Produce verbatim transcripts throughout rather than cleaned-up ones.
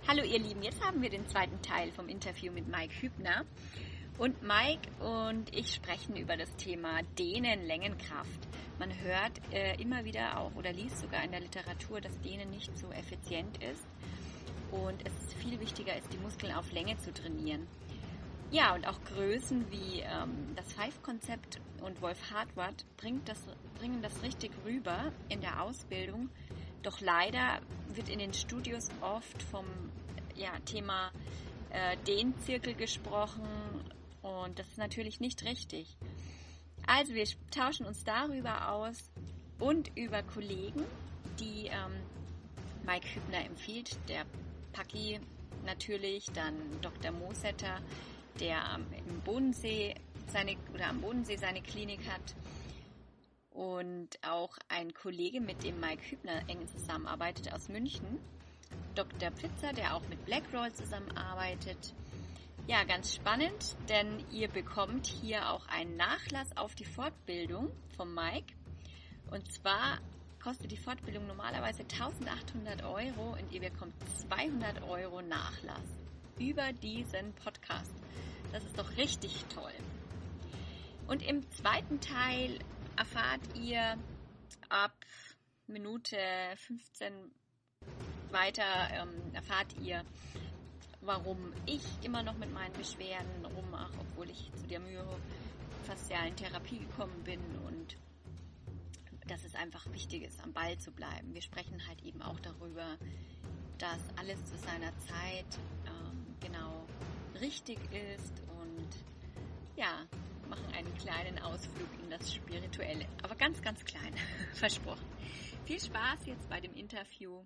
Hallo ihr Lieben, jetzt haben wir den zweiten Teil vom Interview mit Mike Hübner. Und Mike und ich sprechen über das Thema Dehnen, Längenkraft. Man hört äh, immer wieder auch oder liest sogar in der Literatur, dass Dehnen nicht so effizient ist und es viel wichtiger ist, die Muskeln auf Länge zu trainieren. Ja, und auch Größen wie ähm, das Five-Konzept und Wolf Hartwart bringt das, bringen das richtig rüber in der Ausbildung. Doch leider wird in den Studios oft vom ja, Thema äh, Dehnzirkel gesprochen und das ist natürlich nicht richtig. Also wir tauschen uns darüber aus und über Kollegen, die ähm, Mike Hübner empfiehlt, der Paki natürlich, dann Doktor Mosetter, der im Bodensee seine, oder am Bodensee seine Klinik hat. Und auch ein Kollege, mit dem Mike Hübner eng zusammenarbeitet aus München, Doktor Pfitzer, der auch mit Blackroll zusammenarbeitet. Ja, ganz spannend, denn ihr bekommt hier auch einen Nachlass auf die Fortbildung von Mike. Und zwar kostet die Fortbildung normalerweise eintausendachthundert Euro und ihr bekommt zweihundert Euro Nachlass über diesen Podcast. Das ist doch richtig toll. Und im zweiten Teil erfahrt ihr ab Minute fünfzehn weiter, ähm, erfahrt ihr, warum ich immer noch mit meinen Beschwerden rummache, obwohl ich zu der myofaszialen Therapie gekommen bin und dass es einfach wichtig ist, am Ball zu bleiben. Wir sprechen halt eben auch darüber, dass alles zu seiner Zeit ähm, genau richtig ist und ja, machen einen kleinen Ausflug in das Spirituelle, aber ganz, ganz klein, versprochen. Viel Spaß jetzt bei dem Interview.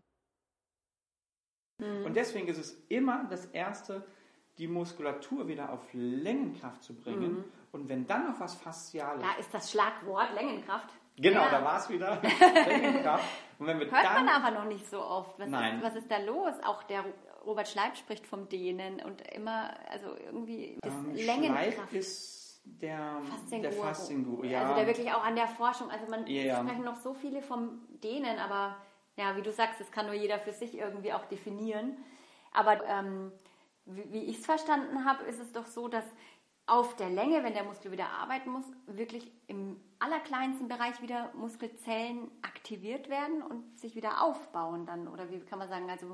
Und deswegen ist es immer das Erste, die Muskulatur wieder auf Längenkraft zu bringen. Mhm. Und wenn dann noch was Fasziales... Da ist das Schlagwort Längenkraft. Genau, ja. Da war es wieder. Längenkraft. Und wenn wir Hört dann, man aber noch nicht so oft. Was Nein. Ist, was ist da los? Auch der Robert Schleib spricht vom Dehnen und immer, also irgendwie das ähm, Längenkraft. Schleib ist der Faszienguru. Der Faszienguru, ja. Also der wirklich auch an der Forschung, also man ja, ja. sprechen noch so viele vom Dehnen, aber ja, wie du sagst, das kann nur jeder für sich irgendwie auch definieren. Aber ähm, wie, wie ich es verstanden habe, ist es doch so, dass auf der Länge, wenn der Muskel wieder arbeiten muss, wirklich im allerkleinsten Bereich wieder Muskelzellen aktiviert werden und sich wieder aufbauen dann. Oder wie kann man sagen, also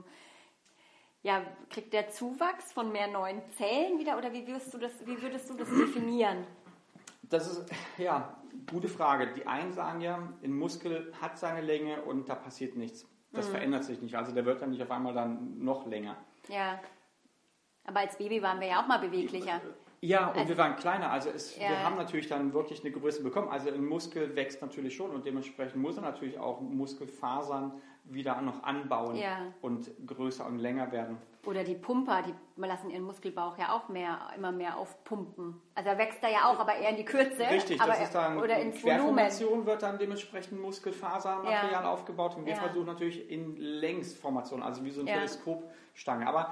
ja, kriegt der Zuwachs von mehr neuen Zellen wieder oder wie würdest du das, wie würdest du das definieren? Das ist, ja, gute Frage. Die einen sagen ja, ein Muskel hat seine Länge und da passiert nichts. Das mhm. verändert sich nicht. Also der wird dann nicht auf einmal dann noch länger. Ja, aber als Baby waren wir ja auch mal beweglicher. Ja, und also, wir waren kleiner. Also es, ja. wir haben natürlich dann wirklich eine Größe bekommen. Also ein Muskel wächst natürlich schon und dementsprechend muss er natürlich auch Muskelfasern wieder noch anbauen ja. und größer und länger werden. Oder die Pumper, die lassen ihren Muskelbauch ja auch mehr, immer mehr aufpumpen. Also er wächst da ja auch, aber eher in die Kürze. Richtig, aber das ist dann oder ins Querformation Volumen. Wird dann dementsprechend Muskelfasermaterial ja. aufgebaut und wir ja. versuchen natürlich in Längsformation, also wie so eine ja. Teleskopstange. Aber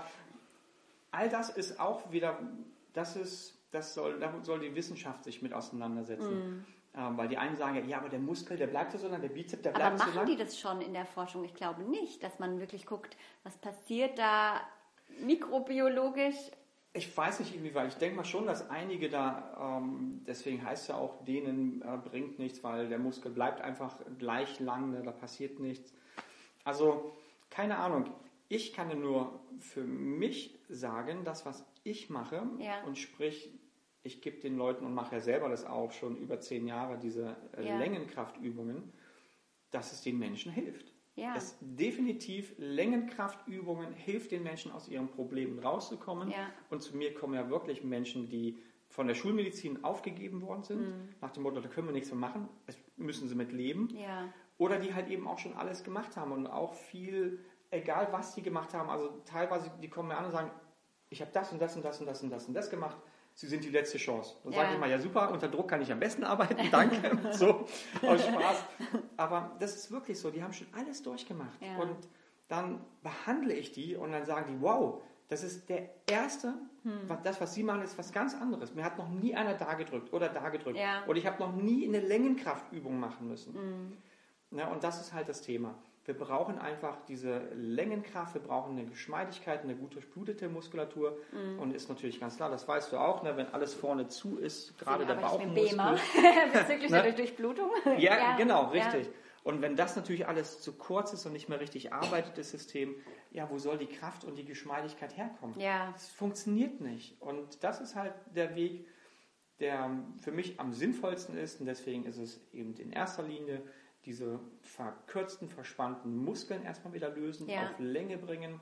all das ist auch wieder, das ist, das soll, da soll die Wissenschaft sich mit auseinandersetzen. Mm. Ähm, weil die einen sagen ja, ja, aber der Muskel, der bleibt so lang, der Bizeps, der bleibt so lang. Aber machen die das schon in der Forschung? Ich glaube nicht, dass man wirklich guckt, was passiert da mikrobiologisch. Ich weiß nicht inwieweit. Ich denke mal schon, dass einige da, ähm, deswegen heißt es ja auch, denen äh, bringt nichts, weil der Muskel bleibt einfach gleich lang, ne, da passiert nichts. Also, keine Ahnung. Ich kann ja nur für mich sagen, das, was ich mache, ja. und sprich, ich gebe den Leuten und mache ja selber das auch schon über zehn Jahre, diese äh, ja. Längenkraftübungen, dass es den Menschen hilft. Ja. Es definitiv Längenkraftübungen hilft den Menschen aus ihren Problemen rauszukommen. Ja. Und zu mir kommen ja wirklich Menschen, die von der Schulmedizin aufgegeben worden sind, mhm. nach dem Motto, da können wir nichts mehr machen, das müssen sie mit leben. Ja. Oder die halt eben auch schon alles gemacht haben und auch viel, egal was die gemacht haben, also teilweise, die kommen mir an und sagen, ich habe das und das und das und das und das und das gemacht, Sie sind die letzte Chance. Dann ja. sage ich immer, ja super, unter Druck kann ich am besten arbeiten, danke, so, aus Spaß. Aber das ist wirklich so, die haben schon alles durchgemacht. Ja. Und dann behandle ich die und dann sagen die, wow, das ist der erste, hm. das, was Sie machen, ist was ganz anderes. Mir hat noch nie einer da gedrückt oder da gedrückt. Ja. Oder ich habe noch nie eine Längenkraftübung machen müssen. Mhm. Ja, und das ist halt das Thema. Wir brauchen einfach diese Längenkraft, wir brauchen eine Geschmeidigkeit, eine gut durchblutete Muskulatur. Mhm. Und ist natürlich ganz klar, das weißt du auch, ne, wenn alles vorne zu ist, gerade der Bauchmuskel. Bezüglich ne? der Durchblutung. Ja, ja, genau, richtig. Ja. Und wenn das natürlich alles zu kurz ist und nicht mehr richtig arbeitet, das System, ja, wo soll die Kraft und die Geschmeidigkeit herkommen? Ja. Das funktioniert nicht. Und das ist halt der Weg, der für mich am sinnvollsten ist. Und deswegen ist es eben in erster Linie diese verkürzten, verspannten Muskeln erstmal wieder lösen, ja. auf Länge bringen,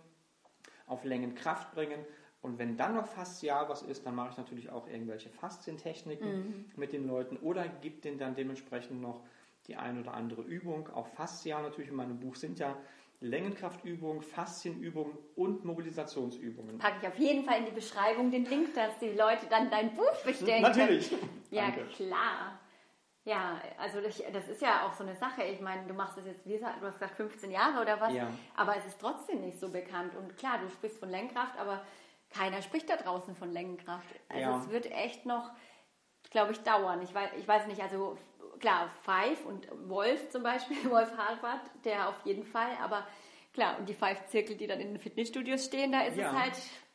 auf Längenkraft bringen. Und wenn dann noch faszial was ist, dann mache ich natürlich auch irgendwelche Faszientechniken mhm. mit den Leuten oder gebe denen dann dementsprechend noch die ein oder andere Übung. Auch faszial natürlich in meinem Buch sind ja Längenkraftübungen, Faszienübungen und Mobilisationsübungen. Packe ich auf jeden Fall in die Beschreibung den Link, dass die Leute dann dein Buch bestellen Natürlich. können. Ja, Danke. Klar. Ja, also das, das ist ja auch so eine Sache. Ich meine, du machst das jetzt, wie gesagt, du hast gesagt fünfzehn Jahre oder was, ja. aber es ist trotzdem nicht so bekannt. Und klar, du sprichst von Längenkraft, aber keiner spricht da draußen von Längenkraft. Also ja. es wird echt noch, glaube ich, dauern. Ich weiß, ich weiß nicht, also klar, Five und Wolf zum Beispiel, Wolf Hartwart, der auf jeden Fall, aber klar, und die Five-Zirkel, die dann in den Fitnessstudios stehen, da ist ja. es halt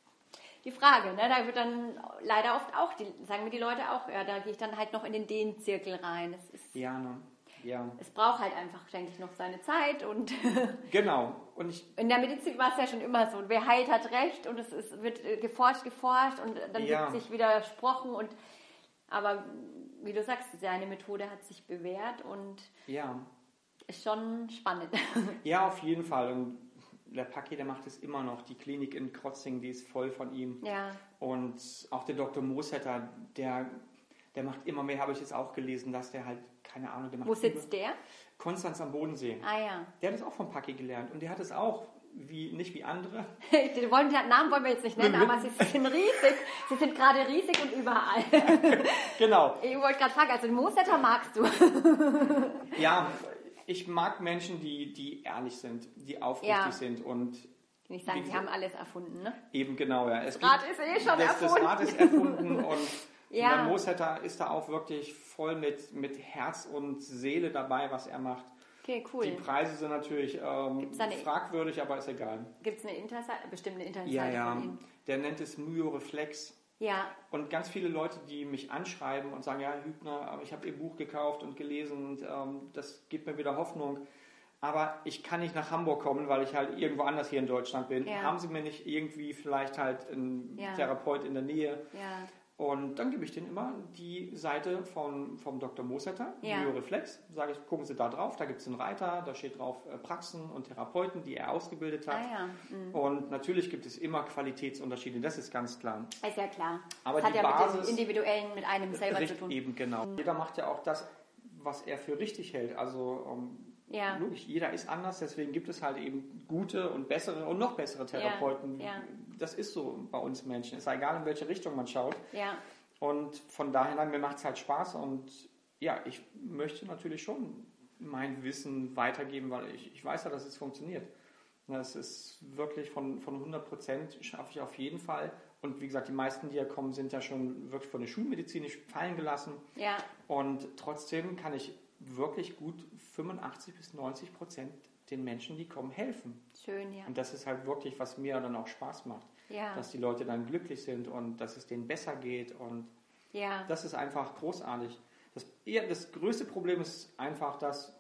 die Frage, ne? Da wird dann leider oft auch, die, sagen mir die Leute auch, ja, da gehe ich dann halt noch in den Dehnzirkel rein. Es ist, ja, ne? Ja. Es braucht halt einfach, denke ich, noch seine Zeit und genau. Und ich in der Medizin war es ja schon immer so, wer heilt, hat recht und es ist, wird geforscht, geforscht und dann ja. wird sich widersprochen und aber wie du sagst, seine Methode hat sich bewährt und ja. ist schon spannend. Ja, auf jeden Fall. Und der Paki, der macht es immer noch. Die Klinik in Krotzing, die ist voll von ihm. Ja. Und auch der Doktor Mosetter, der, der macht immer mehr, habe ich jetzt auch gelesen, dass der halt, keine Ahnung, der macht... Wo sitzt der? Konstanz am Bodensee. Ah ja. Der hat es auch vom Paki gelernt und der hat es auch, wie, nicht wie andere. Den wollen, den Namen wollen wir jetzt nicht nennen, aber sie sind riesig. Sie sind gerade riesig und überall. Genau. Ich wollte gerade fragen, also den Mosetter magst du? Ja, ich mag Menschen, die, die ehrlich sind, die aufrichtig ja. sind und... Ich sagen, sie haben alles erfunden, ne? Eben, genau, ja. Es das Rad gibt, ist eh schon das, erfunden. Das Rad ist erfunden und ja. der Mosetter ist da auch wirklich voll mit, mit Herz und Seele dabei, was er macht. Okay, cool. Die Preise sind natürlich ähm, fragwürdig, aber ist egal. Gibt es eine Internetseite, bestimmt eine Internetseite ja, ja. von ihm? Der nennt es Myoreflex. Ja. Und ganz viele Leute, die mich anschreiben und sagen, ja, Hübner, ich habe Ihr Buch gekauft und gelesen und ähm, das gibt mir wieder Hoffnung. Aber ich kann nicht nach Hamburg kommen, weil ich halt irgendwo anders hier in Deutschland bin. Ja. Haben Sie mir nicht irgendwie vielleicht halt einen ja. Therapeut in der Nähe? Ja. Und dann gebe ich denen immer die Seite von, vom Doktor Mosetter, ja. Myoreflex. Sage ich, gucken Sie da drauf, da gibt es einen Reiter, da steht drauf äh, Praxen und Therapeuten, die er ausgebildet hat. Ah, ja. mhm. Und natürlich gibt es immer Qualitätsunterschiede, das ist ganz klar. Ist ja klar. Aber das die hat ja Basis, mit dem Individuellen, mit einem selber richtig, zu tun. Eben, genau. Mhm. Jeder macht ja auch das, was er für richtig hält. Also um, ja. logisch, jeder ist anders, deswegen gibt es halt eben gute und bessere und noch bessere Therapeuten. Ja. Ja. Das ist so bei uns Menschen. Es ist egal, in welche Richtung man schaut. Ja. Und von daher, mir macht es halt Spaß und ja, ich möchte natürlich schon mein Wissen weitergeben, weil ich, ich weiß ja, dass es funktioniert. Das ist wirklich von, von hundert Prozent schaffe ich auf jeden Fall. Und wie gesagt, die meisten, die ja kommen, sind ja schon wirklich von der Schulmedizin fallen gelassen. Ja. Und trotzdem kann ich wirklich gut fünfundachtzig bis neunzig Prozent den Menschen, die kommen, helfen. Schön, ja. Und das ist halt wirklich, was mir dann auch Spaß macht. Ja. Dass die Leute dann glücklich sind und dass es denen besser geht. Und ja. das ist einfach großartig. Das, eher, das größte Problem ist einfach, dass,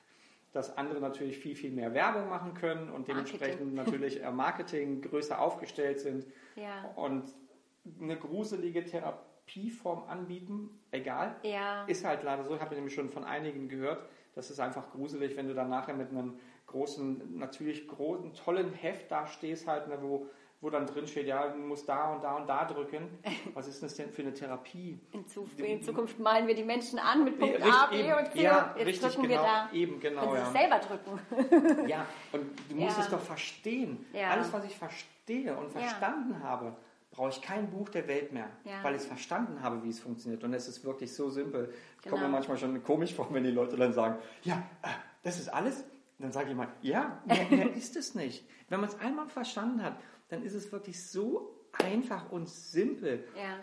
dass andere natürlich viel, viel mehr Werbung machen können und dementsprechend Marketing. natürlich äh, Marketing größer aufgestellt sind ja. und eine gruselige Therapieform anbieten, egal, ja. ist halt leider so. Ich habe nämlich schon von einigen gehört, das ist einfach gruselig, wenn du dann nachher mit einem großen, natürlich großen, tollen Heft da stehst, halt, ne, wo wo dann drin steht, ja, du musst da und da und da drücken. Was ist das denn für eine Therapie? In, Zuf- in Zukunft malen wir die Menschen an mit Punkt richtig, A, B eben, und C ja, und jetzt richtig, drücken genau, wir da. Eben, genau, Können ja. Sie selber drücken. Ja, und du musst ja. es doch verstehen. Ja. Alles, was ich verstehe und verstanden ja. habe, brauche ich kein Buch der Welt mehr, ja. weil ich es verstanden habe, wie es funktioniert. Und es ist wirklich so simpel. Ich genau. komme mir manchmal schon komisch vor, wenn die Leute dann sagen, ja, das ist alles. Dann sage ich mal, ja, mehr, mehr ist es nicht. Wenn man es einmal verstanden hat, dann ist es wirklich so einfach und simpel. Ja.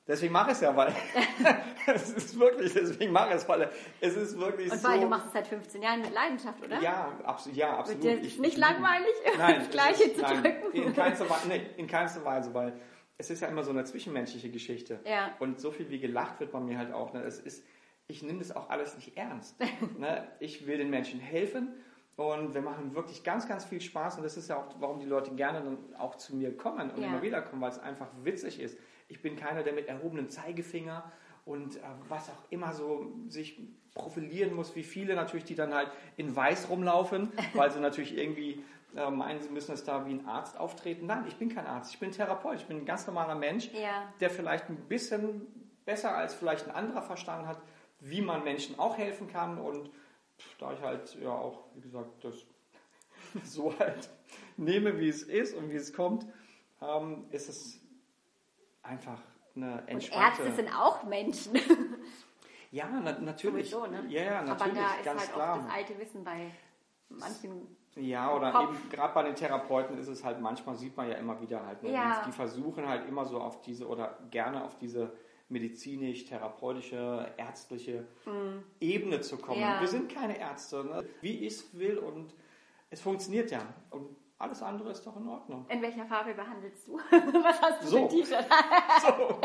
Deswegen mache ich es ja, weil es ist wirklich, deswegen mache ich es, weil es ist wirklich Und so... weil du machst es seit fünfzehn Jahren mit Leidenschaft, oder? Ja, absolut. Ja, absolut. Wird dir ich, nicht ich, langweilig, nein, das Gleiche ist, zu nein, drücken? In keinster, Weise, nee, in keinster Weise, weil es ist ja immer so eine zwischenmenschliche Geschichte. Ja. Und so viel wie gelacht wird bei mir halt auch. Ne, es ist, ich nehme das auch alles nicht ernst. Ne? Ich will den Menschen helfen und wir machen wirklich ganz, ganz viel Spaß. Und das ist ja auch, warum die Leute gerne dann auch zu mir kommen und ja. immer wieder kommen, weil es einfach witzig ist. Ich bin keiner, der mit erhobenem Zeigefinger und äh, was auch immer so sich profilieren muss, wie viele natürlich, die dann halt in Weiß rumlaufen, weil sie natürlich irgendwie äh, meinen, sie müssen es da wie ein Arzt auftreten. Nein, ich bin kein Arzt, ich bin Therapeut, ich bin ein ganz normaler Mensch, ja. der vielleicht ein bisschen besser als vielleicht ein anderer verstanden hat, wie man Menschen auch helfen kann. Und da ich halt ja auch, wie gesagt, das so halt nehme, wie es ist und wie es kommt, ähm, ist es einfach eine entspannte... Und Ärzte sind auch Menschen. Ja, na, natürlich. Sowieso, ne? Ja, ja, natürlich, aber da ist ganz halt klar. auch das alte Wissen bei manchen. Ja, oder Kopf. eben gerade bei den Therapeuten ist es halt manchmal, sieht man ja immer wieder halt, ne? Ja. Die versuchen halt immer so auf diese oder gerne auf diese medizinisch-therapeutische, ärztliche mm. Ebene zu kommen. Ja. Wir sind keine Ärzte, ne? Wie ich es will und es funktioniert ja. Und alles andere ist doch in Ordnung. In welcher Farbe behandelst du? Was hast du so. für ein T-Shirt? so,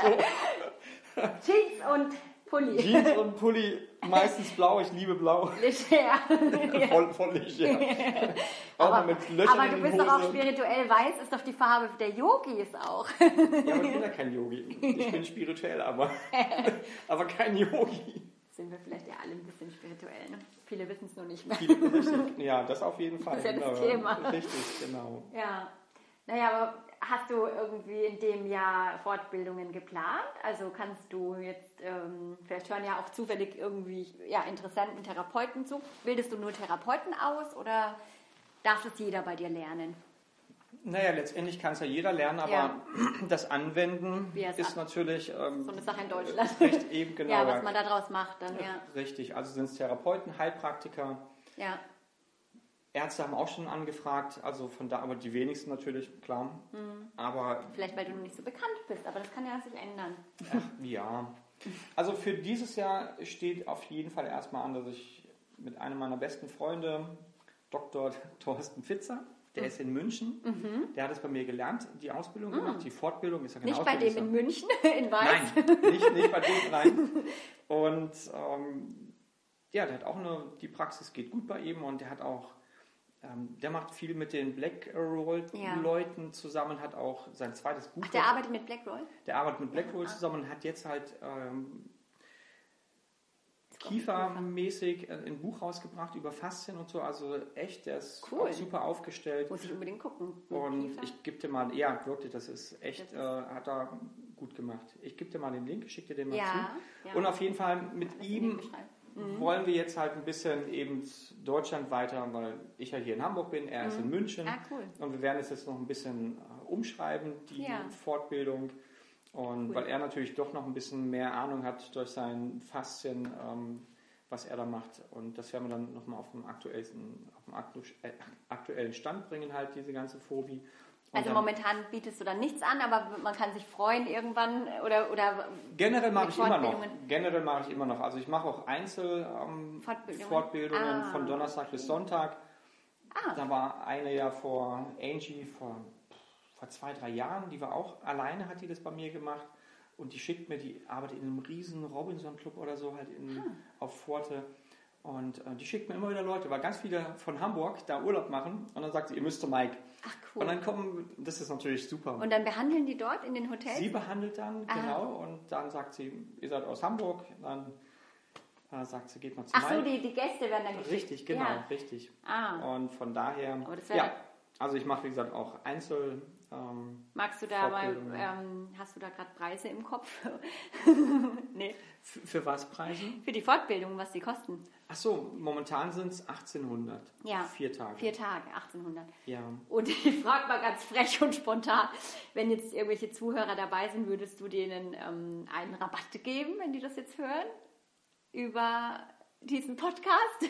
so. Jeans und Pulli. Jeans und Pulli, meistens blau, ich liebe blau. Leger. voll, voll leger. Auch aber, mit Löchern aber du in bist den doch auch Hosen. spirituell, weiß ist doch die Farbe der Yogis auch. Ja, aber ich bin ja kein Yogi. Ich bin spirituell, aber, aber kein Yogi. Sind wir vielleicht ja alle ein bisschen spirituell, ne? Viele wissen es nur nicht mehr. Viele, richtig, ja, das auf jeden Fall. Das ist ja das genau. Thema. Richtig, genau. Ja. Naja, aber hast du irgendwie in dem Jahr Fortbildungen geplant? Also kannst du jetzt, ähm, vielleicht hören ja auch zufällig irgendwie ja, interessanten Therapeuten zu. Bildest du nur Therapeuten aus oder darf es jeder bei dir lernen? Naja, letztendlich kann es ja jeder lernen, aber Ja. das Anwenden Wie es ist ab- natürlich... Ähm, So eine Sache in Deutschland. Recht eben, genau. Ja, was man da draus macht dann, ja. Richtig, also sind es Therapeuten, Heilpraktiker, Ja. Ärzte haben auch schon angefragt, also von da, aber die wenigsten natürlich, klar. Mhm. Aber Vielleicht, weil du noch nicht so bekannt bist, aber das kann ja sich ändern. ach, ja. Also für dieses Jahr steht auf jeden Fall erstmal an, dass ich mit einem meiner besten Freunde, Doktor Thorsten Pfitzer, der Mhm. ist in München, Mhm. der hat es bei mir gelernt, die Ausbildung gemacht, die Fortbildung ist ja keine Nicht bei Ausbildung, dem ist in München, in Weiß. Nein, nicht, nicht bei dem, nein. Und ähm, ja, der hat auch eine, die Praxis geht gut bei ihm und der hat auch, ähm, der macht viel mit den Blackroll-Leuten Ja. zusammen, hat auch sein zweites Buch. Ach, der arbeitet mit Blackroll? Der arbeitet mit Blackroll Ja. zusammen und hat jetzt halt ähm, Kiefer. Kiefermäßig ein Buch rausgebracht über Faszien und so, also echt, der ist Cool. auch super aufgestellt. Muss ich unbedingt gucken. Mit Und Kiefer? ich gebe dir mal, ja, wirklich, das ist echt, Das ist- äh, hat er gut gemacht. Ich gebe dir mal den Link, ich schicke dir den mal Ja, zu. ja. Und auf jeden Fall mit Das ihm Link beschreiben. Mhm. wollen wir jetzt halt ein bisschen eben Deutschland weiter, weil ich ja hier in Hamburg bin, er ist in München. Ah, cool. Und wir werden es jetzt noch ein bisschen äh, umschreiben, die Ja. Fortbildung. Und Cool. weil er natürlich doch noch ein bisschen mehr Ahnung hat durch sein Faszien, ähm, was er da macht. Und das werden wir dann nochmal auf dem aktuellsten, auf dem aktu äh, aktuellen Stand bringen, halt diese ganze Phobie. Und Also dann, momentan bietest du dann nichts an, aber man kann sich freuen irgendwann oder, oder generell mache mit ich immer noch. Fortbildungen. Generell mache ich immer noch. Also ich mache auch Einzel ähm, Fortbildungen? Fortbildungen Ah, von Donnerstag bis Sonntag. Ah, Da war eine ja vor Angie vor, vor zwei, drei Jahren, die war auch alleine, hat die das bei mir gemacht. Und die schickt mir, die arbeitet in einem riesen Robinson-Club oder so, halt in, Hm. auf Forte. Und äh, die schickt mir immer wieder Leute, weil ganz viele von Hamburg da Urlaub machen. Und dann sagt sie, ihr müsst zu Mike. ach Und cool. dann kommen, das ist natürlich super. Und dann behandeln die dort in den Hotels? Sie behandelt dann, Ah. genau, und dann sagt sie, ihr seid aus Hamburg. Dann äh, sagt sie, geht mal zu Ach so, Mike. die, die Gäste werden dann geschickt. Richtig, genau, Ja. richtig. Ah, Und von daher, Aber das wär- ja, also ich mache, wie gesagt, auch Einzel... Ähm, magst du da mal, Fortbildungen. ähm, hast du da gerade Preise im Kopf? Nee, f- für was Preise? für die Fortbildung, was die kosten? Ach so, momentan sind es achtzehnhundert. Ja. Vier Tage. Vier Tage, achtzehnhundert. Ja. Und ich frage mal ganz frech und spontan, wenn jetzt irgendwelche Zuhörer dabei sind, würdest du denen ähm, einen Rabatt geben, wenn die das jetzt hören? Über diesen Podcast?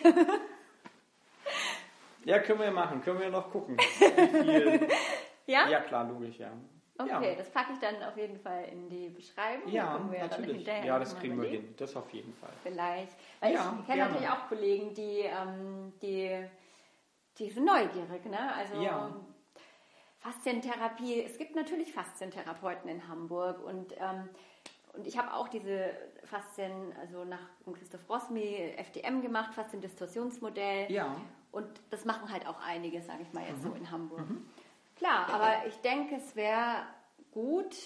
Ja, können wir machen. Können wir noch gucken. Wie viel? Ja? Ja, klar, logisch, ja. Okay, Ja. das packe ich dann auf jeden Fall in die Beschreibung. Ja, Da können wir dann natürlich. hinterher Ja, das noch mal kriegen wir überlegen. hin. Das auf jeden Fall. Vielleicht. Weil Ja, ich kenne gerne. natürlich auch Kollegen, die, ähm, die, die sind neugierig. Ne? Also Ja. Faszientherapie, es gibt natürlich Faszientherapeuten in Hamburg und, ähm, und ich habe auch diese Faszien, also nach Christoph Rossmi, F D M gemacht, Fasziendistorsionsmodell. Ja. Und das machen halt auch einige, sage ich mal jetzt so in Hamburg. Mhm. Klar, aber ich denke, es wäre gut,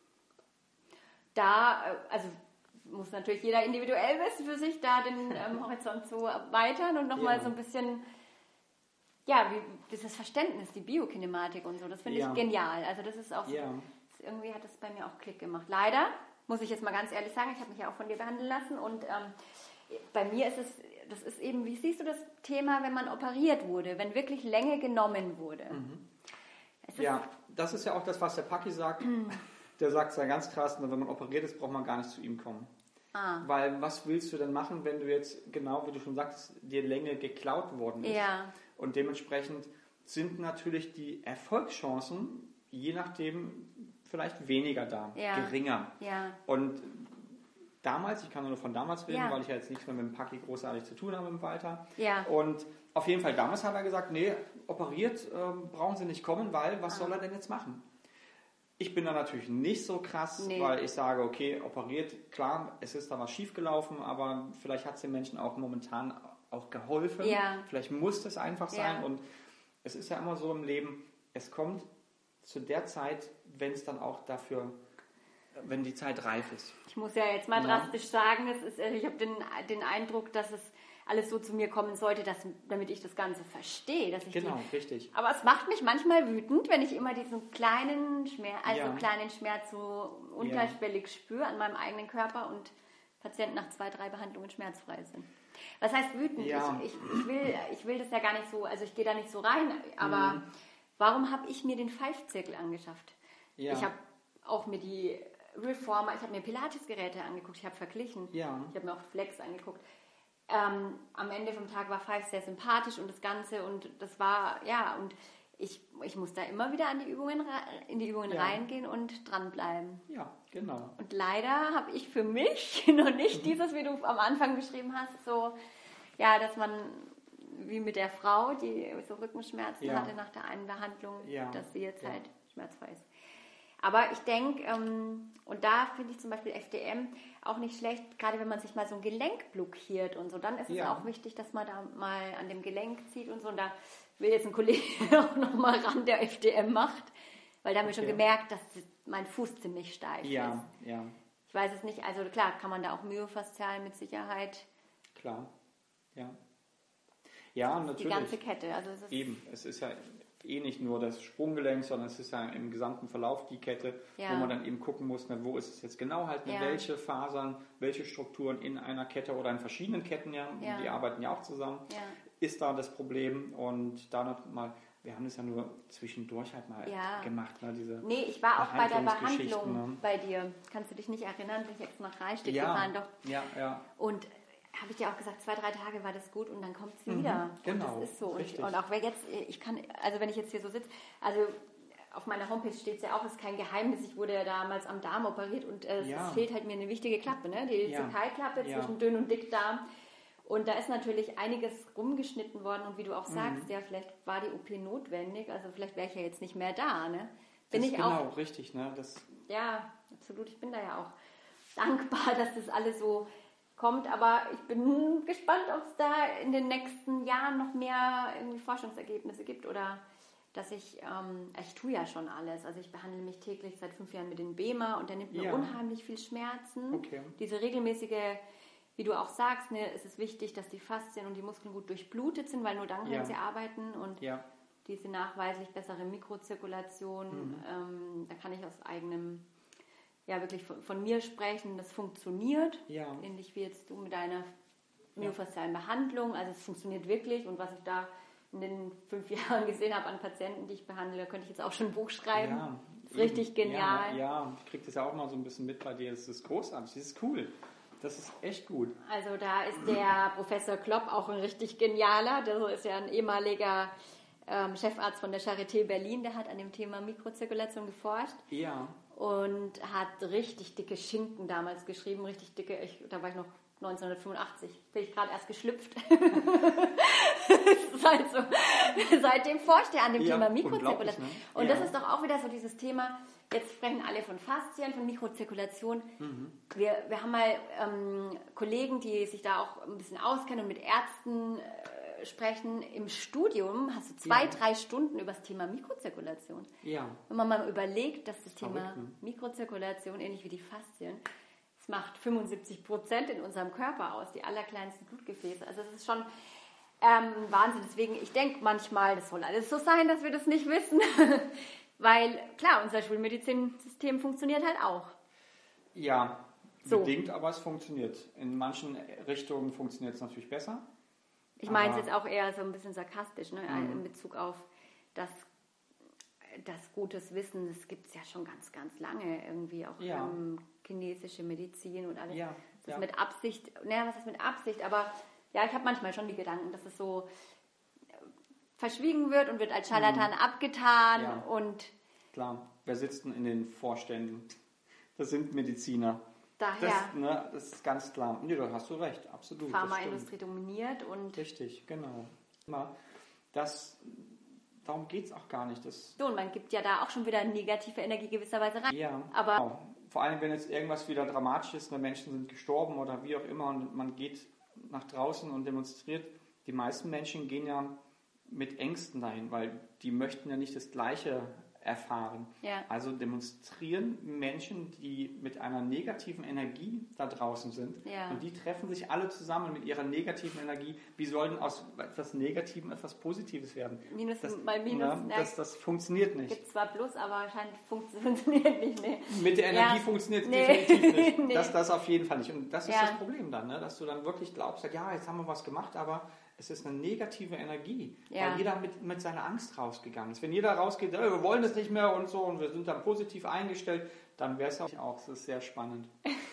da, also muss natürlich jeder individuell wissen für sich, da den ähm, Horizont zu erweitern und nochmal Ja. so ein bisschen, ja, wie dieses Verständnis, die Biokinematik und so, das finde Ja. ich genial. Also das ist auch so, Ja. das, irgendwie hat das bei mir auch Klick gemacht. Leider, muss ich jetzt mal ganz ehrlich sagen, ich habe mich ja auch von dir behandeln lassen und ähm, bei mir ist es, das ist eben, wie siehst du das Thema, wenn man operiert wurde, wenn wirklich Länge genommen wurde? Mhm. Es ist, Ja, das ist ja auch das, was der Paki sagt. Der sagt es ja ganz krass, wenn man operiert ist, braucht man gar nicht zu ihm kommen. ah, Weil was willst du denn machen, wenn du jetzt, genau wie du schon sagst, dir Länge geklaut worden ist? ja, Und dementsprechend sind natürlich die Erfolgschancen, je nachdem, vielleicht weniger da, Ja. geringer. ja, Und damals, ich kann nur von damals reden, Ja. weil ich ja jetzt nichts mehr mit dem Paki großartig zu tun habe im Walter. ja, Und auf jeden Fall damals hat er gesagt, nee, operiert ähm, brauchen Sie nicht kommen, weil was Ah. soll er denn jetzt machen? Ich bin da natürlich nicht so krass, Nee. weil ich sage, okay, operiert, klar, es ist da was schiefgelaufen, aber vielleicht hat es den Menschen auch momentan auch geholfen. Ja. Vielleicht muss das einfach sein. Ja. Und es ist ja immer so im Leben, es kommt zu der Zeit, wenn es dann auch dafür, wenn die Zeit reif ist. ich muss ja jetzt mal Ja. drastisch sagen, es ist, ich habe den, den Eindruck, dass es alles so zu mir kommen sollte, dass, damit ich das Ganze verstehe. Dass ich Genau, die, richtig. aber es macht mich manchmal wütend, wenn ich immer diesen kleinen Schmerz, also Ja. kleinen Schmerz so unterschwellig spüre an meinem eigenen Körper und Patienten nach zwei, drei Behandlungen schmerzfrei sind. Was heißt wütend? Ja. Ich, ich, ich, will, ich will das ja gar nicht so, also ich gehe da nicht so rein, aber Mhm. warum habe ich mir den Pfeifzirkel angeschafft? Ja. Ich habe auch mir die Reformer, ich habe mir Pilates-Geräte angeguckt, ich habe verglichen. Ja. Ich habe mir auch Flex angeguckt. Ähm, am Ende vom Tag war Five sehr sympathisch und das Ganze und das war, ja, und ich, ich muss da immer wieder an die Übungen, re- in die Übungen Ja. reingehen und dranbleiben. Ja, genau. Und leider habe ich für mich noch nicht dieses, wie du am Anfang beschrieben hast, so, ja, dass man, wie mit der Frau, die so Rückenschmerzen Ja. hatte nach der einen Behandlung, Ja. dass sie jetzt Ja. halt schmerzfrei ist. Aber ich denke, ähm, und da finde ich zum Beispiel F D M auch nicht schlecht, gerade wenn man sich mal so ein Gelenk blockiert und so, dann ist es Ja. auch wichtig, dass man da mal an dem Gelenk zieht und so. Und da will jetzt ein Kollege auch nochmal ran, der F D M macht, weil da habe ich schon Okay. gemerkt, dass mein Fuß ziemlich steif Ja, ist. ja, Ich weiß es nicht, also klar, kann man da auch myofaszial mit Sicherheit klar. Ja. Ja, die natürlich. ganze Kette. Also es ist, Eben, es ist ja eh nicht nur das Sprunggelenk, sondern es ist ja im gesamten Verlauf die Kette, Ja. wo man dann eben gucken muss, na, wo ist es jetzt genau halt, ne, Ja. welche Fasern, welche Strukturen in einer Kette oder in verschiedenen Ketten, ja, Ja. die arbeiten ja auch zusammen, Ja. ist da das Problem und da noch mal, wir haben das ja nur zwischendurch halt mal Ja. gemacht, ne, diese Nee, ich war auch bei der Behandlungsgeschichten, Behandlung ne? bei dir. Kannst du dich nicht erinnern, bin ich jetzt nach Rheinstedt Ja, gefahren, doch. ja, ja. Und habe ich dir auch gesagt, zwei, drei Tage war das gut und dann kommt es Mhm, wieder. genau, Und das ist so. Und, richtig. und auch wer jetzt, ich kann, also wenn ich jetzt hier so sitze, also auf meiner Homepage steht es ja auch, es ist kein Geheimnis, ich wurde ja damals am Darm operiert und äh, Ja. es fehlt halt mir eine wichtige Klappe, ne? Die Ja. Zucalklappe Ja. zwischen Dünn- und Dickdarm. Und da ist natürlich einiges rumgeschnitten worden und wie du auch sagst, Mhm. ja, vielleicht war die O P notwendig, also vielleicht wäre ich ja jetzt nicht mehr da, ne? Bin Das ich ist auch genau, richtig, ne, das, ja, absolut. Ich bin da ja auch dankbar, dass das alles so kommt. Aber ich bin gespannt, ob es da in den nächsten Jahren noch mehr irgendwie Forschungsergebnisse gibt oder dass ich, ähm, ich tue ja schon alles. Also ich behandle mich täglich seit fünf Jahren mit dem B E M A und der nimmt mir Ja. unheimlich viel Schmerzen. Okay. Diese regelmäßige, wie du auch sagst, ne, es ist wichtig, dass die Faszien und die Muskeln gut durchblutet sind, weil nur dann können Ja. sie arbeiten und ja, diese nachweislich bessere Mikrozirkulation, Mhm. ähm, da kann ich aus eigenem, ja wirklich von, von mir sprechen, das funktioniert, ja, ähnlich wie jetzt du mit deiner myofaszialen Behandlung, also es funktioniert wirklich und was ich da in den fünf Jahren gesehen habe an Patienten, die ich behandle, da könnte ich jetzt auch schon ein Buch schreiben. ja. Das ist richtig Eben. genial. Ja, ja, ich kriege das ja auch mal so ein bisschen mit bei dir, das ist großartig, das ist cool, das ist echt gut. Also da ist der Professor Klopp auch ein richtig genialer, der ist ja ein ehemaliger ähm, Chefarzt von der Charité Berlin, der hat an dem Thema Mikrozirkulation geforscht. Ja. Und hat richtig dicke Schinken damals geschrieben, richtig dicke, ich, da war ich noch neunzehnhundertfünfundachtzig, bin ich gerade erst geschlüpft. Das ist halt so. Seitdem forscht er an dem ja, Thema Mikrozirkulation. Ne? Und ja. das ist doch auch wieder so dieses Thema, jetzt sprechen alle von Faszien, von Mikrozirkulation. Mhm. Wir, wir haben mal ähm, Kollegen, die sich da auch ein bisschen auskennen und mit Ärzten äh, sprechen. Im Studium hast du zwei, ja. drei Stunden über das Thema Mikrozirkulation. Ja. Wenn man mal überlegt, dass das Verrückt, Thema ne? Mikrozirkulation, ähnlich wie die Faszien, es macht fünfundsiebzig Prozent in unserem Körper aus, die allerkleinsten Blutgefäße. Also das ist schon ähm, Wahnsinn. Deswegen, ich denke manchmal, das soll alles so sein, dass wir das nicht wissen. Weil, klar, unser Schulmedizinsystem funktioniert halt auch. Ja, so. Bedingt, aber es funktioniert. In manchen Richtungen funktioniert es natürlich besser. Ich meine es jetzt auch eher so ein bisschen sarkastisch, ne? Mhm. In Bezug auf das, das gutes Wissen, das gibt es ja schon ganz, ganz lange irgendwie, auch ja. ähm, chinesische Medizin und alles. Ja. Das ist ja. mit Absicht, naja, was ist mit Absicht, aber ja, ich habe manchmal schon die Gedanken, dass es so verschwiegen wird und wird als Scharlatan mhm. abgetan ja. und... Klar, wer sitzt denn in den Vorständen? Das sind Mediziner. Daher. Das, ne, das ist ganz klar. Nee, da hast du recht, absolut. Pharmaindustrie dominiert und... Richtig, genau. Das, darum geht es auch gar nicht. Das so, und man gibt ja da auch schon wieder negative Energie gewisserweise rein. Ja, aber genau. Vor allem, wenn jetzt irgendwas wieder dramatisch ist, ne, Menschen sind gestorben oder wie auch immer und man geht nach draußen und demonstriert. Die meisten Menschen gehen ja mit Ängsten dahin, weil die möchten ja nicht das Gleiche erfahren. Ja. Also demonstrieren Menschen, die mit einer negativen Energie da draußen sind ja. und die treffen sich alle zusammen mit ihrer negativen Energie. Wie soll denn aus etwas Negativem etwas Positives werden? Minus das, mal Minus. Ja, das, das funktioniert nicht. Gibt zwar Plus, aber anscheinend funktioniert nicht. Nee. Mit der Energie ja. funktioniert es nee. definitiv nicht. nee. Das, das auf jeden Fall nicht. Und das ist ja. das Problem dann, ne? Dass du dann wirklich glaubst, ja, jetzt haben wir was gemacht, aber es ist eine negative Energie, ja. weil jeder mit, mit seiner Angst rausgegangen ist. Wenn jeder rausgeht, äh, wir wollen das nicht mehr und so und wir sind dann positiv eingestellt, dann wäre es auch, es ist sehr spannend.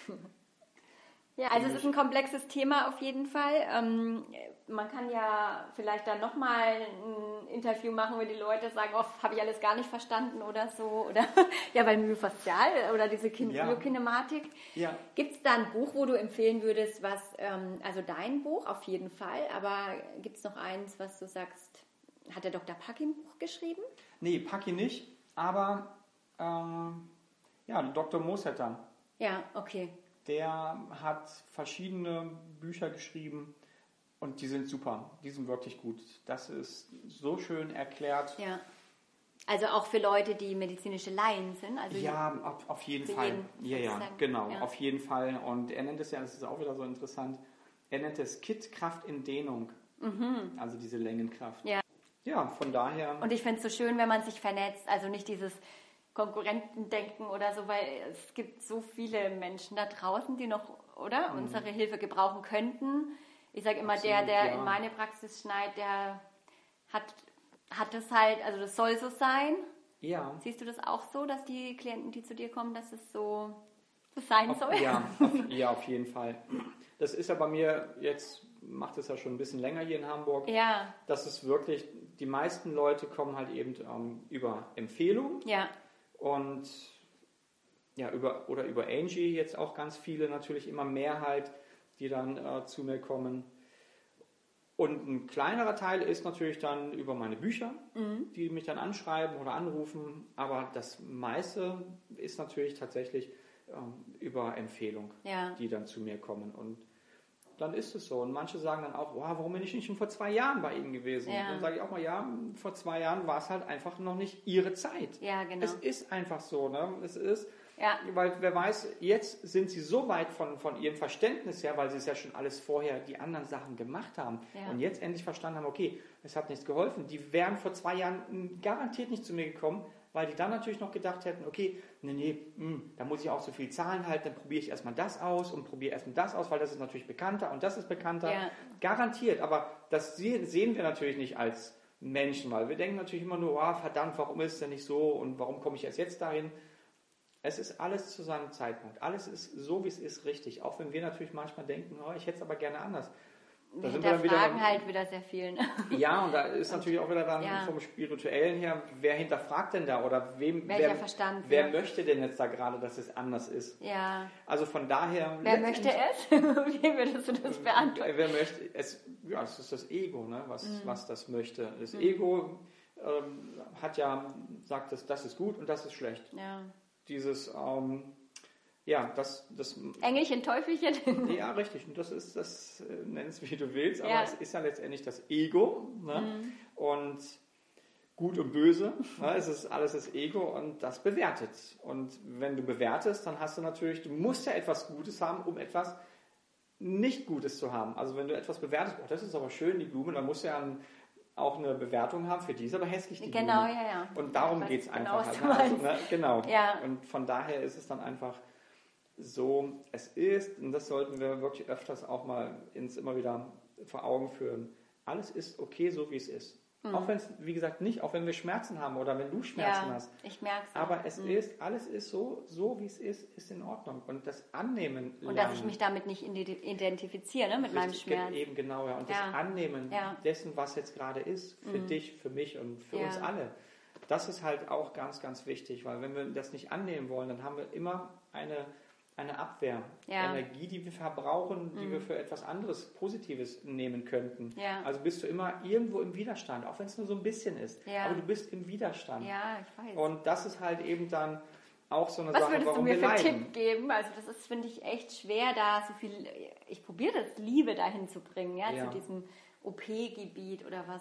Ja, also es ist ein komplexes Thema auf jeden Fall. Ähm, man kann ja vielleicht dann nochmal ein Interview machen, wenn die Leute sagen, oh, habe ich alles gar nicht verstanden oder so. Oder ja, weil Myofaszial oder diese Kin- ja. Biokinematik. Ja. Gibt es da ein Buch, wo du empfehlen würdest, was, ähm, also dein Buch auf jeden Fall, aber gibt es noch eins, was du sagst, hat der Doktor Paki ein Buch geschrieben? Nee, Paki nicht, aber ähm, ja, Doktor Mosetter. Ja, okay. Der hat verschiedene Bücher geschrieben und die sind super. Die sind wirklich gut. Das ist so schön erklärt. Ja. Also auch für Leute, die medizinische Laien sind. Also ja, auf, auf jeden Fall. Jeden, ja, ja, genau, ja. auf jeden Fall. Und er nennt es ja, das ist auch wieder so interessant, er nennt es Kittkraft in Dehnung. Mhm. Also diese Längenkraft. Ja. Ja, von daher. Und ich finde es so schön, wenn man sich vernetzt. Also nicht dieses Konkurrentendenken oder so, weil es gibt so viele Menschen da draußen, die noch, oder? Mhm. unsere Hilfe gebrauchen könnten. Ich sage immer, Absolut, der, der ja. in meine Praxis schneit, der hat, hat das halt, also das soll so sein. Ja. Siehst du das auch so, dass die Klienten, die zu dir kommen, dass es so, so sein auf, soll? Ja auf, ja, auf jeden Fall. Das ist ja bei mir, jetzt macht es ja schon ein bisschen länger hier in Hamburg, ja. dass es wirklich, die meisten Leute kommen halt eben ähm, über Empfehlung. Ja. Und ja, über, oder über Angie jetzt auch ganz viele, natürlich immer Mehrheit, die dann äh, zu mir kommen. Und ein kleinerer Teil ist natürlich dann über meine Bücher, mhm. die mich dann anschreiben oder anrufen. Aber das meiste ist natürlich tatsächlich ähm, über Empfehlung, ja. die dann zu mir kommen. Und dann ist es so. Und manche sagen dann auch, wow, warum bin ich nicht schon vor zwei Jahren bei Ihnen gewesen? Ja. Dann sage ich auch mal, ja, vor zwei Jahren war es halt einfach noch nicht Ihre Zeit. Ja, genau. Es ist einfach so, ne? Es ist, ja. weil wer weiß, jetzt sind Sie so weit von, von Ihrem Verständnis her, weil Sie es ja schon alles vorher, die anderen Sachen gemacht haben ja. und jetzt endlich verstanden haben, okay, es hat nichts geholfen. Die wären vor zwei Jahren garantiert nicht zu mir gekommen, weil die dann natürlich noch gedacht hätten, okay, nee, nee, mh, da muss ich auch so viel Zahlen halten, dann probiere ich erstmal das aus und probiere erstmal das aus, weil das ist natürlich bekannter und das ist bekannter. Ja. Garantiert, aber das sehen wir natürlich nicht als Menschen, weil wir denken natürlich immer nur, oh, verdammt, warum ist es denn nicht so und warum komme ich erst jetzt dahin? Es ist alles zu seinem Zeitpunkt. Alles ist so, wie es ist, richtig. Auch wenn wir natürlich manchmal denken, oh, ich hätte es aber gerne anders. Da wir sind wir dann wieder hinterfragen halt wieder sehr viel. Ne? Ja, und da ist Und, natürlich auch wieder dann ja. vom Spirituellen her, wer hinterfragt denn da oder wem, Welcher wer, Verstand, wer ja. möchte denn jetzt da gerade, dass es anders ist? Ja. Also von daher... Wer möchte es? Wie würdest du das beantworten? Wer möchte es? Ja, es ist das Ego, ne, was, mhm. was das möchte. Das mhm. Ego ähm, hat ja, sagt es, das ist gut und das ist schlecht. Ja. Dieses... Ähm, Ja, das, das... Engelchen, Teufelchen. Ja, richtig. Und das ist, das äh, nenn es wie du willst, aber ja. es ist ja letztendlich das Ego. Ne? Mhm. Und gut und böse, ne? Es ist alles das Ego und das bewertet. Und wenn du bewertest, dann hast du natürlich, du musst ja etwas Gutes haben, um etwas nicht Gutes zu haben. Also wenn du etwas bewertest, oh, das ist aber schön, die Blume, dann musst du ja ein, auch eine Bewertung haben, für die ist aber hässlich, die genau, Blume. Ja, ja. Und darum geht es einfach. Halt, ne? Also, ne? Genau. Ja. Und von daher ist es dann einfach so, es ist, und das sollten wir wirklich öfters auch mal uns immer wieder vor Augen führen, alles ist okay, so wie es ist. Mhm. Auch wenn es, wie gesagt, nicht, auch wenn wir Schmerzen haben oder wenn du Schmerzen ja, hast. Ich merke es. Aber es mhm. ist, alles ist so, so wie es ist, ist in Ordnung. Und das Annehmen lernen. Und dass ich mich damit nicht identifiziere, ne, mit meinem Schmerz. Eben genau, ja. Und ja. das Annehmen ja. dessen, was jetzt gerade ist, für mhm. dich, für mich und für ja. uns alle. Das ist halt auch ganz, ganz wichtig, weil wenn wir das nicht annehmen wollen, dann haben wir immer eine eine Abwehr, ja. Energie, die wir verbrauchen, die mhm. wir für etwas anderes, Positives nehmen könnten. Ja. Also bist du immer irgendwo im Widerstand, auch wenn es nur so ein bisschen ist. Ja. Aber du bist im Widerstand. Ja, ich weiß. Und das ist halt eben dann auch so eine Was Sache, warum wir leiden. Was würdest du mir für leiden. Tipp geben? Also das ist, finde ich, echt schwer, da so viel, ich probiere das, Liebe dahin zu bringen, ja, ja. zu diesem O P-Gebiet oder was.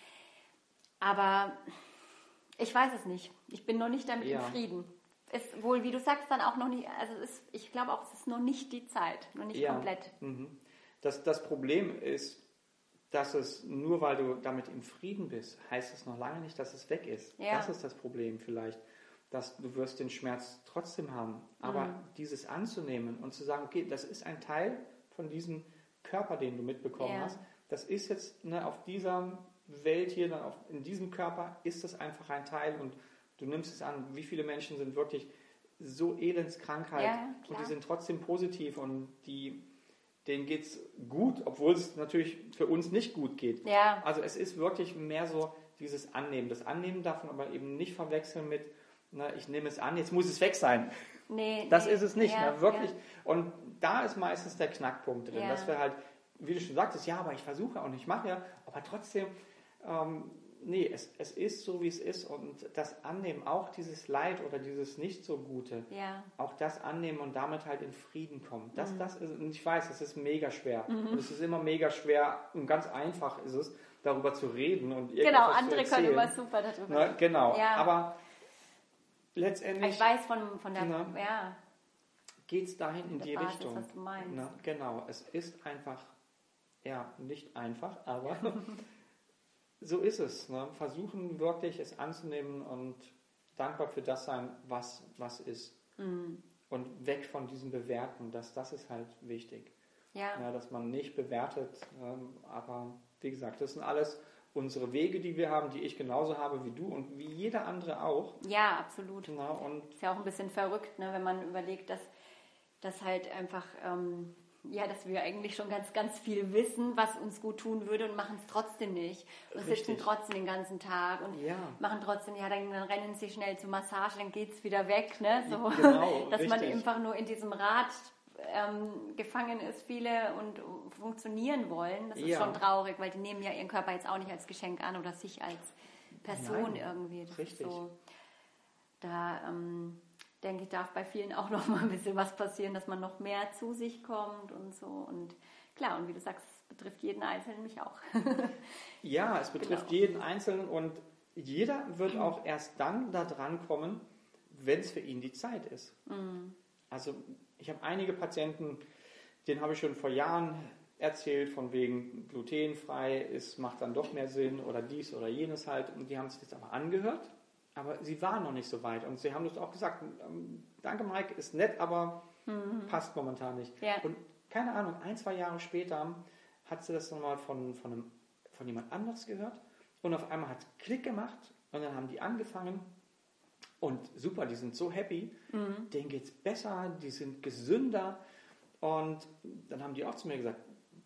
Aber ich weiß es nicht. Ich bin noch nicht damit ja. im Frieden. Ist wohl, wie du sagst, dann auch noch nicht, also es ist, ich glaube auch, es ist noch nicht die Zeit, noch nicht ja. komplett. Mhm. Das, das Problem ist, dass es, nur weil du damit im Frieden bist, heißt es noch lange nicht, dass es weg ist. Ja. Das ist das Problem vielleicht, dass du wirst den Schmerz trotzdem haben. Aber mhm. dieses anzunehmen und zu sagen, okay, das ist ein Teil von diesem Körper, den du mitbekommen ja. hast, das ist jetzt ne, auf dieser Welt hier, dann auf, in diesem Körper ist das einfach ein Teil und du nimmst es an, wie viele Menschen sind wirklich so Elendskrankheit ja, und die sind trotzdem positiv und die, denen geht es gut, obwohl es natürlich für uns nicht gut geht. Ja. Also es ist wirklich mehr so dieses Annehmen. Das Annehmen davon aber eben nicht verwechseln mit, na, ich nehme es an, jetzt muss es weg sein. Nee, das nee. ist es nicht, ja, ne, wirklich. Ja. Und da ist meistens der Knackpunkt drin, ja. dass wir halt, wie du schon sagtest, ja, aber ich versuche und ich mache ja, aber trotzdem... Ähm, Nee, es, es ist so, wie es ist und das Annehmen, auch dieses Leid oder dieses Nicht-so-Gute, ja. auch das annehmen und damit halt in Frieden kommen. Das, mhm. das ist, und ich weiß, es ist mega schwer mhm. und es ist immer mega schwer und ganz einfach ist es, darüber zu reden und irgendwas Genau, zu andere erzählen. können immer super darüber Na, genau, ja. aber letztendlich ich weiß von, von der, na, ja. geht es dahin in die Basis, Richtung. was du meinst. Na, genau, es ist einfach, ja, nicht einfach, aber... So ist es. Ne? Versuchen wirklich es anzunehmen und dankbar für das sein, was, was ist. Mhm. Und weg von diesem Bewerten. Das, das ist halt wichtig. Ja. Ja, dass man nicht bewertet. Ähm, aber wie gesagt, das sind alles unsere Wege, die wir haben, die ich genauso habe wie du und wie jeder andere auch. Ja, absolut. Na, und ist ja auch ein bisschen verrückt, ne, wenn man überlegt, dass das halt einfach... Ähm, ja, dass wir eigentlich schon ganz, ganz viel wissen, was uns gut tun würde und machen es trotzdem nicht. Und Richtig. sitzen trotzdem den ganzen Tag und ja. machen trotzdem, ja, dann, dann rennen sie schnell zur Massage, dann geht es wieder weg. Ne? So, genau, dass richtig. man einfach nur in diesem Rad ähm, gefangen ist, viele und funktionieren wollen. Das ist ja. schon traurig, weil die nehmen ja ihren Körper jetzt auch nicht als Geschenk an oder sich als Person Nein. irgendwie. Das Richtig. ist so, da... Ähm, denke ich, darf bei vielen auch noch mal ein bisschen was passieren, dass man noch mehr zu sich kommt und so. Und klar, und wie du sagst, es betrifft jeden Einzelnen, mich auch. Ja, es betrifft genau. jeden Einzelnen und jeder wird auch erst dann da dran kommen, wenn es für ihn die Zeit ist. Mhm. Also ich habe einige Patienten, denen habe ich schon vor Jahren erzählt, von wegen glutenfrei, es macht dann doch mehr Sinn oder dies oder jenes halt. Und die haben sich das aber angehört. Aber sie waren noch nicht so weit und sie haben das auch gesagt, danke Mike, ist nett, aber mhm. passt momentan nicht. Ja. Und keine Ahnung, ein, zwei Jahre später hat sie das nochmal von, von, einem, von jemand anderes gehört und auf einmal hat es Klick gemacht und dann haben die angefangen und super, die sind so happy, mhm. denen geht es besser, die sind gesünder und dann haben die auch zu mir gesagt,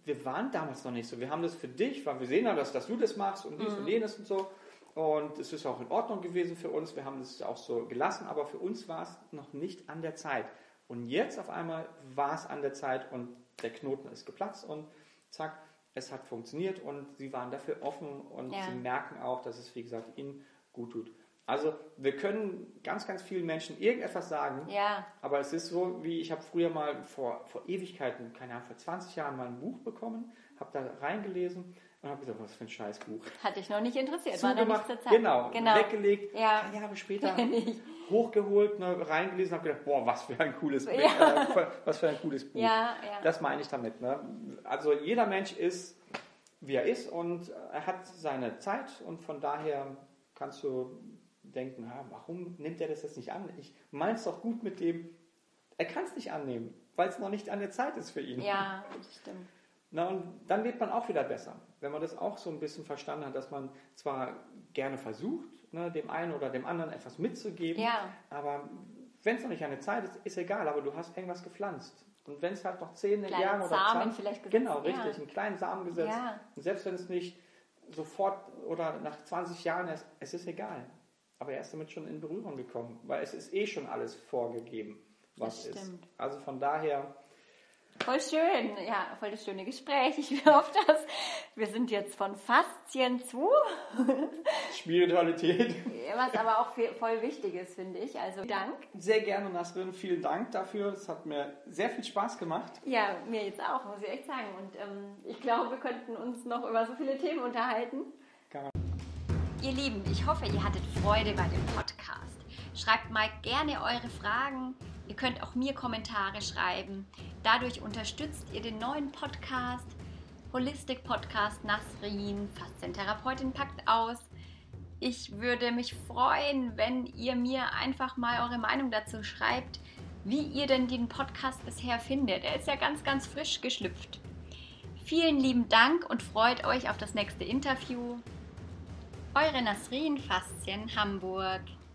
wir waren damals noch nicht so. Wir haben das für dich, weil wir sehen ja, dass, dass du das machst und dies mhm. und jenes und so. Und es ist auch in Ordnung gewesen für uns. Wir haben das auch so gelassen, aber für uns war es noch nicht an der Zeit. Und jetzt auf einmal war es an der Zeit und der Knoten ist geplatzt und zack, es hat funktioniert und sie waren dafür offen und ja. sie merken auch, dass es, wie gesagt, ihnen gut tut. Also wir können ganz, ganz vielen Menschen irgendetwas sagen, ja. aber es ist so, wie ich habe früher mal vor, vor Ewigkeiten, keine Ahnung, vor zwanzig Jahren mal ein Buch bekommen, habe da reingelesen und habe gesagt, was für ein Scheißbuch. Hat dich noch nicht interessiert, Zugemacht, war noch nicht zur Zeit. Genau, genau. weggelegt, ja. ein paar Jahre später hochgeholt, ne, reingelesen und habe gedacht, boah, was für ein cooles Buch. Ja. Äh, was für ein cooles Buch. Ja, ja. Das meine ich damit. Ne? Also jeder Mensch ist, wie er ist und er hat seine Zeit und von daher kannst du denken, ha, warum nimmt er das jetzt nicht an? Ich meine es doch gut mit dem, er kann es nicht annehmen, weil es noch nicht an der Zeit ist für ihn. Ja, das stimmt. Na, und dann lebt man auch wieder besser, wenn man das auch so ein bisschen verstanden hat, dass man zwar gerne versucht, ne, dem einen oder dem anderen etwas mitzugeben, ja. aber wenn es noch nicht an der Zeit ist, ist egal, aber du hast irgendwas gepflanzt. Und wenn es halt noch zehn Kleinen Jahre oder Samen zwanzig, vielleicht gesetzt. genau, richtig, ja. einen kleinen Samen gesetzt. Ja. Und selbst wenn es nicht sofort oder nach zwanzig Jahren ist, es ist egal. Aber er ist damit schon in Berührung gekommen, weil es ist eh schon alles vorgegeben, was das ist. Stimmt. Also von daher... Voll schön, ja, voll das schöne Gespräch. Ich hoffe, dass wir sind jetzt von Faszien zu Spiritualität. Was aber auch viel, voll wichtig ist, finde ich. Also Dank. Sehr gerne, Nasrin. Vielen Dank dafür. Es hat mir sehr viel Spaß gemacht. Ja, mir jetzt auch, muss ich echt sagen. Und ähm, ich glaube, wir könnten uns noch über so viele Themen unterhalten. Kann Ihr Lieben, ich hoffe, ihr hattet Freude bei dem Podcast. Schreibt Mike gerne eure Fragen. Ihr könnt auch mir Kommentare schreiben. Dadurch unterstützt ihr den neuen Podcast, Holistic Podcast Nasrin, Faszientherapeutin packt aus. Ich würde mich freuen, wenn ihr mir einfach mal eure Meinung dazu schreibt, wie ihr denn den Podcast bisher findet. Er ist ja ganz, ganz frisch geschlüpft. Vielen lieben Dank und freut euch auf das nächste Interview. Eure Nasrin, Faszien Hamburg.